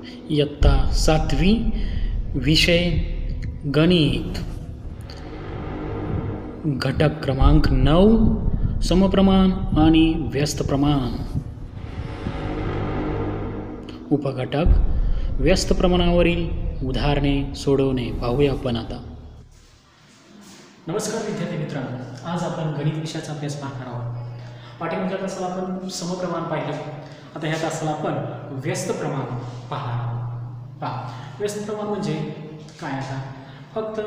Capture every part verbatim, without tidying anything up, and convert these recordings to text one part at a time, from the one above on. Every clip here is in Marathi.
इयत्ता सातवी, विषय गणित, घटक क्रमांक नऊ, समप्रमाण आणि व्यस्त प्रमाण. उपघटक व्यस्त प्रमाणावरील उदाहरणे सोडवणे पाहूया आपण आता. नमस्कार विद्यार्थी मित्रांनो, आज आपण गणित विषयाचा अभ्यास पाहणार आहोत. पाठीमागच्या तासाला आपण समप्रमाण पाहिलं, आता ह्या तासाला आपण व्यस्त प्रमाण पाहणार आहोत. पहा, व्यस्त प्रमाण म्हणजे काय? आता फक्त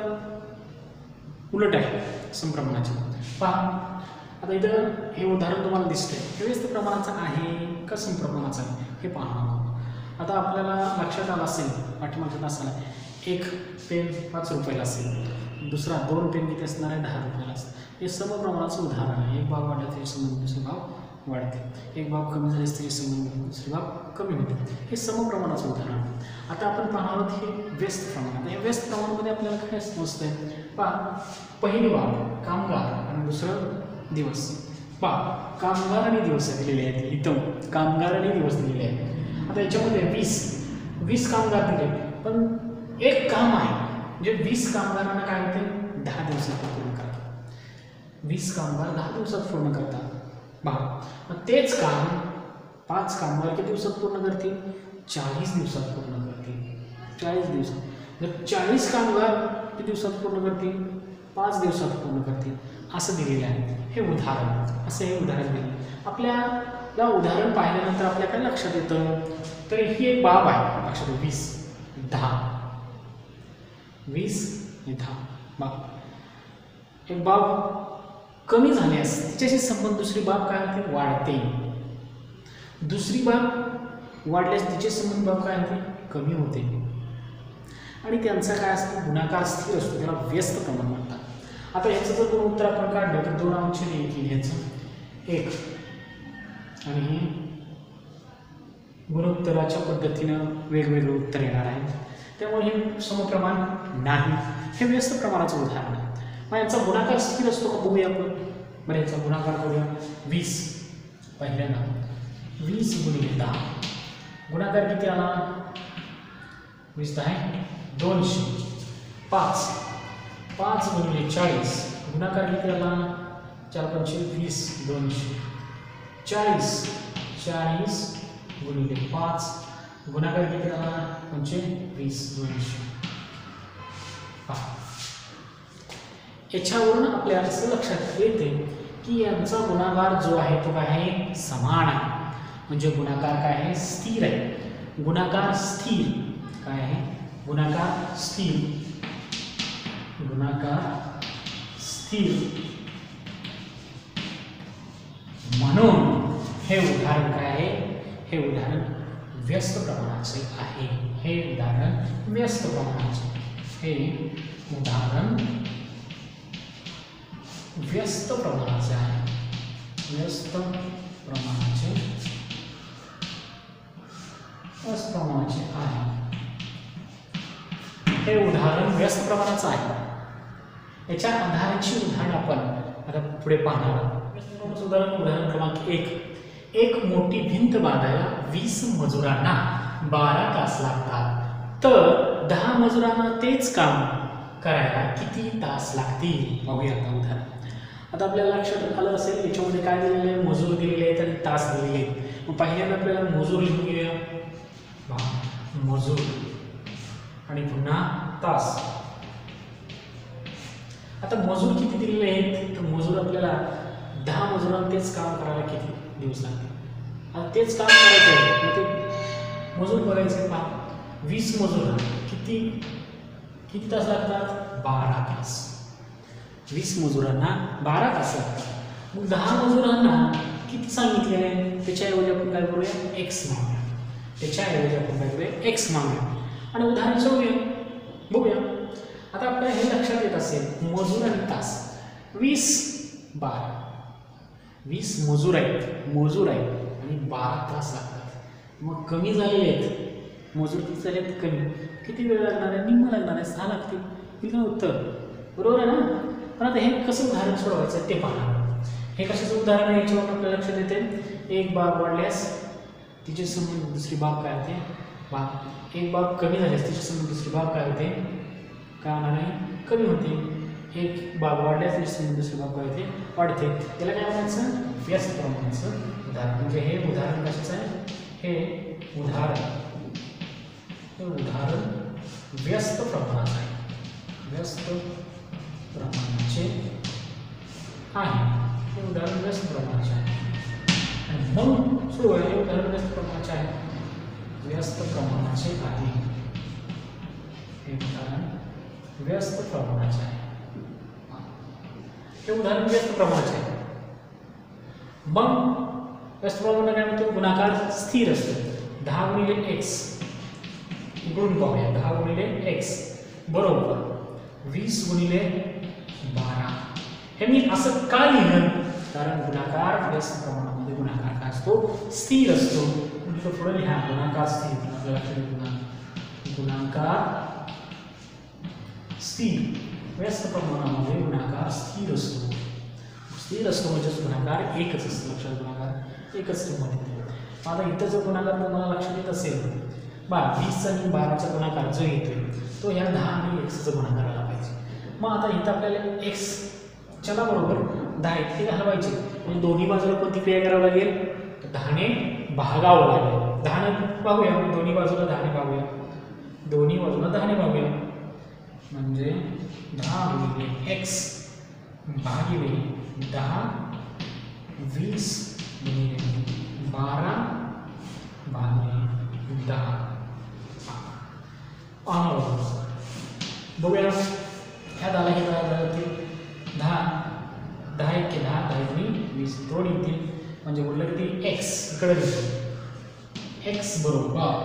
उलट आहे समप्रमाणाचे. पहा, आता इथं हे उदाहरण तुम्हाला दिसतंय, हे व्यस्त प्रमाणाचं आहे का समप्रमाणाचं आहे हे पाहणार आहोत. आता आपल्याला लक्षात आलं असेल पाठीमागच्या तासाला एक पेन पाच रुपयाला असेल, दुसरा दोन पेन किती असणार आहे? दहा रुपयाला असतं. हे समप्रमाणाचं उदाहरण आहे. एक भाव वाढला तरी संबंध दुसरे भाव वाढते, एक भाव कमी झाले तरी संबंध दुसरे भाव कमी होते. हे समप्रमाणाचं उदाहरण आहे. आता आपण पाहणार आहोत हे व्यस्त प्रमाण. आता हे व्यस्त प्रमाणामध्ये आपल्याला काय समजतंय? पहा, पहिली बाब कामगार आणि दुसरं दिवस. पहा, कामगार आणि दिवस दिलेले आहेत इथं, कामगार आणि दिवस दिलेले आहेत. आता याच्यामध्ये वीस वीस कामगार दिले, पण एक काम आहे म्हणजे वीस कामगारांना काय होते? दहा दिवसात पूर्ण करतात. वीस कामगार दहा दिवसात पूर्ण करतात. पहा, तेच काम पाच कामगार किती दिवसात पूर्ण करतील? चाळीस दिवसात पूर्ण करतील. चाळीस दिवसात. जर चाळीस कामगार किती दिवसात पूर्ण करतील? पाच दिवसात पूर्ण करतील, असं दिलेलं आहे. हे उदाहरण, असं हे उदाहरण दिले. आपल्याला उदाहरण पाहिल्यानंतर आपल्या काय लक्षात येतं? तर ही एक बाब आहे लक्षात. वीस दहा वीस दहा बाब. एक बाब कमी झाल्यास तिच्याशी संबंध दुसरी बाब काय होते? वाढते. दुसरी बाब वाढल्यास तिचे संबंध बाब काय होते? कमी होते. आणि त्यांचा काय असतो? गुणाकार स्थिर असतो, त्याला व्यस्त प्रमाण म्हणतात. आता ह्याचं जर दोन उत्तर आपण काढलं तर दोन अंश एक येईल ह्याचं एक, आणि हे गुणोत्तराच्या पद्धतीनं वेगवेगळे उत्तर येणार आहे. त्यामुळे हे समप्रमाण नाही, हे व्यस्त प्रमाणाचं उदाहरण आहे. मग यांचा गुणाकार स्थिर असतो का बघूया आपण. बरं, याचा गुणाकार करूया. वीस पहिल्यांदा वीस गुणिले दहा, गुणाकार किती आला? वीस दहा दोनशे. पाच पाच गुणिले चाळीस, गुणाकार किती आला? चार पंचे वीस, दोनशे. चाळीस चाळीस गुणिले पाच, गुणाकार किती आला? म्हणजे वीस, दोनशे. याच्यावरून आपल्याला असं लक्षात येते की यांचा गुणाकार जो आहे तो काय आहे? समान आहे. म्हणजे गुणाकार काय आहे? स्थिर आहे. गुणाकार स्थिर काय आहे? गुणाकार स्थिर. गुणाकार स्थिर म्हणून हे उदाहरण काय आहे? हे उदाहरण व्यस्त प्रमाणाचे आहे. हे उदाहरण व्यस्त प्रमाणाचे हे उदाहरण व्यस्त प्रमाणाचे आहे. व्यस्त प्रमाणाचे व्यस्त प्रमाणाचे आहे. हे उदाहरण व्यस्त प्रमाणाचं आहे. याच्या आधाराची उदाहरण आपण आता पुढे पाहणार आहोत. उदाहरण उदाहरण क्रमांक एक. एक मोठी भिंत बांधायला वीस मजुरांना बारा तास लागतात, तर दहा मजुरांना तेच काम करायला किती तास लागतील? पाहूया आता उदाहरण. आता आपल्याला लक्षात आलं असेल याच्यामध्ये काय दिलेलं आहे? मजूर दिलेले आहेत आणि तास दिलेले आहेत. मग पहिल्यांदा आपल्याला मजूर लिहून घेऊया. मजूर आणि पुन्हा तास. आता मजूर किती दिलेले आहेत? तर मजूर आपल्याला दहा मजुरांना तेच काम करायला किती दिवस लागतील? आता तेच काम करायचं आहे, मग ते मजूर बघायचे. पहा, वीस मजूर किती किती तास लागतात? बारा तास. वीस मजुरांना बारा तास लागतात. मग दहा मजुरांना किती सांगितले आहे? त्याच्याऐवजी आपण काय करूया? एक्स मागूया. त्याच्याऐवजी आपण काय करूया? एक्स मागूया आणि उदाहरण सोडूया. बघूया. आता आपल्याला हे लक्षात येत असेल मजूर आणि तास. वीस बारा, वीस मजूर आहेत मजूर आहेत आणि बारा तास लागतात. मग कमी झालेले आहेत मजूर, किती झाले आहेत? कमी. किती वेळ लागणार आहे? निम्मा लागणार आहे, सहा लागतील. ठीक आहे उत्तर, बरोबर आहे ना? पण आता हे कसं उदाहरण सोडवायचं ते पाहणार. हे कशाचं उदाहरण आहे याच्यावर आपल्याला लक्षात येते. एक बाब वाढल्यास तिचे संबंध दुसरी बाब काय होते? बा एक बाब कमी झाल्यास तिच्या संबंध दुसरी बाब काय होते, काय होणार आहे, कमी होते. एक बाब वाढल्यास तिच्या संबंध दुसरी बाब काय होते, वाढते. त्याला काय म्हणायचं, व्यस्त प्रमाणाचं उदाहरण. म्हणजे हे उदाहरण कशाचं आहे, हे उदाहरण हे उदाहरण व्यस्त प्रमाणाचं आहे, व्यस्त प्रमाणाचे आहे. हे उदाहरण व्यस्त प्रमाणाचे आहे. आणि मग सुरू आहे, हे उदाहरण व्यस्त प्रमाणाचे आहे, व्यस्त प्रमाणाचे आहे. हे उदाहरण व्यस्त प्रमाणाचे आहे. हे उदाहरण व्यस्त प्रमाणाचे आहे. मग व्यस्त प्रमाण काय म्हणतो, गुणाकार स्थिर असतो. दहा गुणिले एक्स इकडून पाहूया, दहा गुणिले एक्स बरोबर वीस गुणिले बारा. हे मी असं का लिहिलं, कारण गुणाकार व्यस्त प्रमाणामध्ये गुणाकार काय असतो, स्थिर असतो. म्हणजे पुढे लिहा गुणाकार स्थिर. गुणाकार स्थिर, व्यस्त प्रमाणामध्ये गुणाकार स्थिर असतो. स्थिर असतो म्हणजे गुणाकार एकच असतो. लक्षात, गुणाकार एकच किंमत येते. आता इथं जो गुणाकार तुम्हाला लक्षात येत असेल, बा वीस आणि बाराचा गुणाकार जो येतोय तो ह्या दहा आणि एक्सचा गुणाकार आला पाहिजे. मग आता इथं आपल्याला एक्स च्याला बरोबर दहा इतके घालवायचे. म्हणजे दोन्ही बाजूला कोणती क्रिया करावी लागेल, दहाने भागावं लागेल. दहाने भागूया, दोन्ही बाजूला दहाने भागूया, दोन्ही बाजूला दहाने भागूया. म्हणजे दहा गुणिले एक्स भागिले दहा, वीस गुणिले बारा भागिले दहा. बघूया ह्या दहाला हे दहा जातील, दहा दहा एक दहा, दहा गुणी वीस, दोन येतील. म्हणजे उरलं किती, एक्स इकडे घेतो. एक्स बरोबर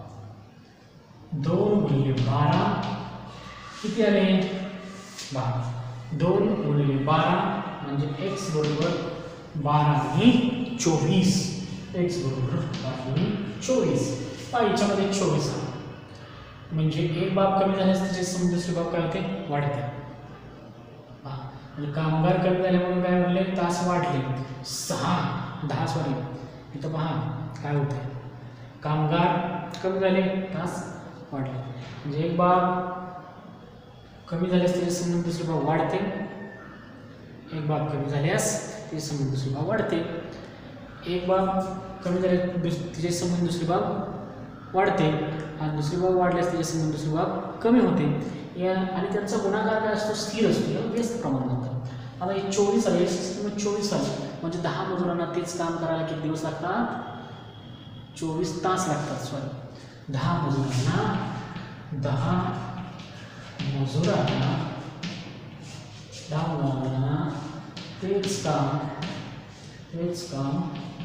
दोन गुणिले बारा किती आले, बारा. दोन गुणिले बारा म्हणजे एक्स बरोबर बारा गुणी चोवीस. एक्स बरोबर बारा गुणी चोवीस. पहा याच्यामध्ये चोवीस आहे. म्हणजे एक बाब कमी झाल्यास त्याचे समज दुसरी बाब काय होते, वाढते. पहा म्हणजे कामगार कमी झाल्यामुळे काय म्हणले, तास वाढले. सहा दहा सॉरी इथं पहा काय होते, कामगार कमी झाले, तास वाढले. म्हणजे एक बाब कमी झाल्यास त्याचे संबंध दुसरी बाब वाढते. एक बाब कमी झाल्यास त्याचे संबंध दुसरी बाब वाढते. एक बाब कमी झाल्यास तिचे संबंध दुसरी बाब वाढते आणि दुसरी बाब वाढल्यास त्याचे संबंध दुसरी बाब कमी होते. या आणि त्यांचा गुणाकार काय असतो, स्थिर असतो. याला व्यस्त प्रमाण म्हणतात. आता हे चोवीस आले, चोवीस आले म्हणजे दहा मजुरांना तेच काम करायला किती दिवस लागतात, चोवीस तास लागतात. सॉरी दहा मजुरांना दहा मजुरांना दहा मजुरांना तेच काम तेच काम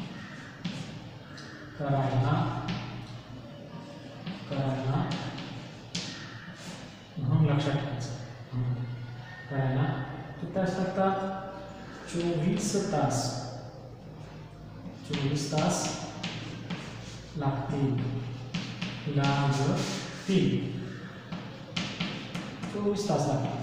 करायला करायला म्हणून लक्षात ठेवायचं, करायला किती तास लागतात, चोवीस तास चोवीस तास लागतील लागतील चोवीस तास लागतात.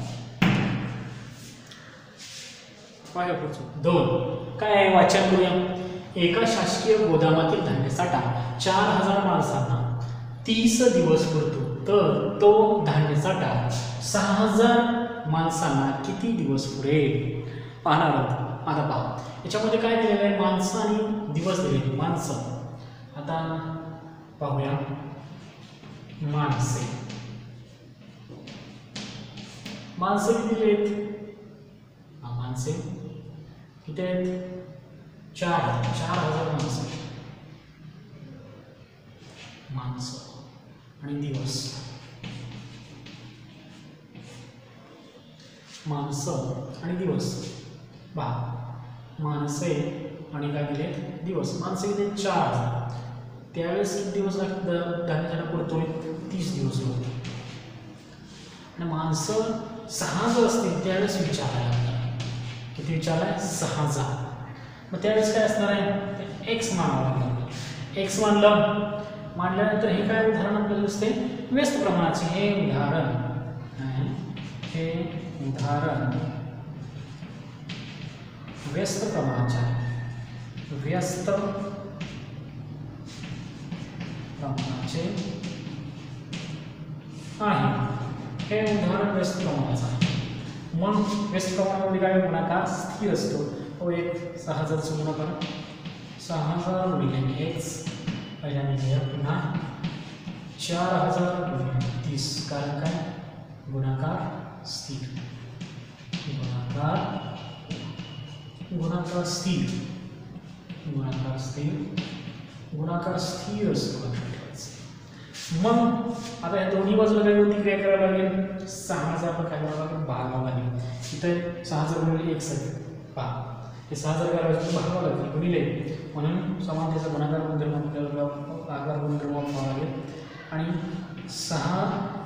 काय पुढचं दोन काय आहे, वाचन करूया. एका शासकीय गोदामातील धान्य साठा चार हजार माणसांना तीस दिवस पुरतो, तर तो धान्य साठा सहा हजार माणसांना किती दिवस पुरेल पाहणार आहोत. आता पहा याच्यामध्ये काय दिलेलं आहे, माणसं आणि दिवस दिलेले. माणसं आता पाहूया. माणसे माणसं किती दिलेत, माणसे किती आहेत, चार चार हजार माणसं माणसं आणि दिवस. माणसं आणि दिवस पहा, माणसे आणि काय दिले, दिवस. माणसे किती, चार हजार. त्यावेळेस किती दिवस लागतात धान्यासाठी पुरतो, तीस दिवस होते. आणि माणसं सहा जर असतील त्यावेळेस विचारायला लागतात, किती विचारलाय, सहा हजार. मग त्यावेळेस काय असणार आहे, एक्स मानावं लागणार. एक्स मानलं मांडल्यानंतर हे काय उदाहरण आपल्याला दिसते, व्यस्त प्रमाणाचे. हे उदाहरण हे उदाहरण व्यस्त प्रमाणाचे आहे. व्यस्त प्रमाणाचे आहे हे उदाहरण व्यस्त प्रमाणाचं आहे. मग व्यस्त प्रमाणामध्ये काय गुणाकार स्थिर असतो. तो एक सहा हजारचा गुणाकार सहा हजार गुणिले एक्स पहिल्याने पुन्हा चार हजार गुणिले तीस कारण काय गुणाकार स्थिर गुणाकार गुणाकार स्थिर गुणाकार स्थिर गुणाकार स्थिर असतो. मग आता या दोन्ही बाजूला काय होती क्रिया करायला लागेल. सहा हजार पण काय करावं लागेल भागावं लागेल. इथे सहा हजार गुणिले एक सर पहा हे सहा हजार करायचं भागावं लागेल गुणिले म्हणून समानतेचा गुणाकार गुणधर्म आपल्याला आकार गुणधर्म वापरावा लागेल. आणि सहा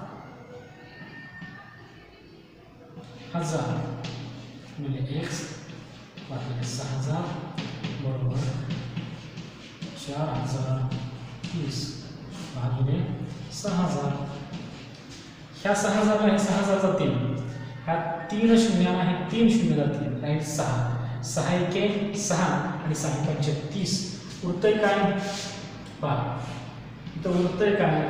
हजार गुणिले एक्स भागिले सहा हजार बरोबर चार हजार तीस भागिले सहा हजार. ह्या सहा हजारला हे सहा हजार जातील. ह्या तीन शून्याला हे तीन शून्य जातील राईट सहा सहा एके सहा आणि सहा पंचे तीस. उरतंय काय पहा इथं उरतंय काय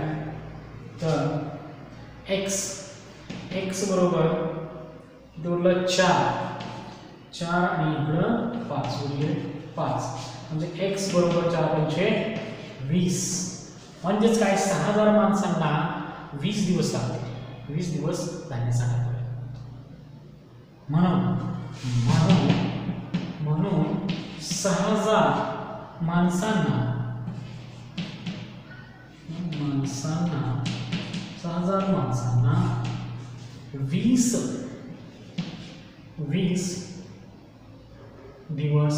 तर एक्स एक्स बरोबर इथं उरलं चार चार आणि इकडं पाच उरले पाच म्हणजे एक्स बरोबर चार पंचे वीस. म्हणजेच काय सहा हजार माणसांना वीस दिवस लागतील. वीस दिवस धान्य साठवले म्हणून म्हणून म्हणून सहा हजार माणसांना माणसांना सहा हजार माणसांना वीस वीस दिवस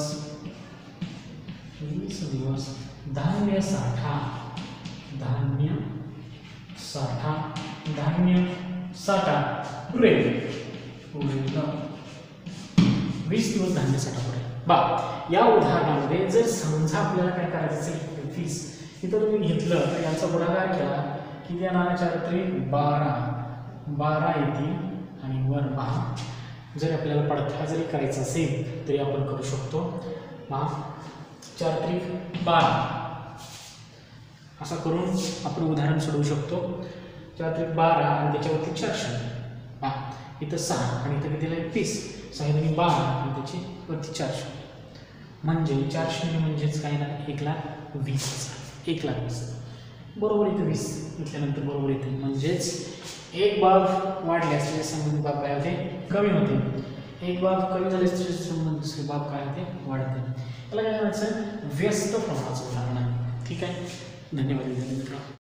वीस दिवस धान्य साठा धान्य साठा धान्य साठा पुरेल पुरेल वीस दिवस धान्य साठा पुरेल. बा या उदाहरणामध्ये जर समजा आपल्याला काय करायचं असेल वीस इथं तुम्ही घेतलं तर यांचा गुणाकार केला की त्या नाण्याच्या त्रिक बारा बारा येतील आणि वर पहा जर आपल्याला पडता जरी करायचा असेल तरी आपण करू शकतो. पहा चार त्रिक बारा असं करून आपण उदाहरण सोडवू शकतो. चार त्रिक बारा आणि त्याच्यावरती चारशे पहा इथं सहा आणि इथं कितीला तीस सहा दोन्ही बारा आणि त्याची वरती चारशे म्हणजे चारशे म्हणजेच काय ना एक लाख वीस हजार एक लाख वीस बरोबर इथं वीस घेतल्यानंतर बरोबर येते म्हणजेच एक बाब वाढल्यास त्याच्या संबंधित बाब काय होते कमी होते. एक बाब कमी झाल्यास त्याच्या संबंधित दुसरे बाब काय होते वाढते. त्याला काय म्हणायचं व्यस्त प्रमाणाचं उदाहरण आहे. ठीक आहे धन्यवाद मित्रांनो.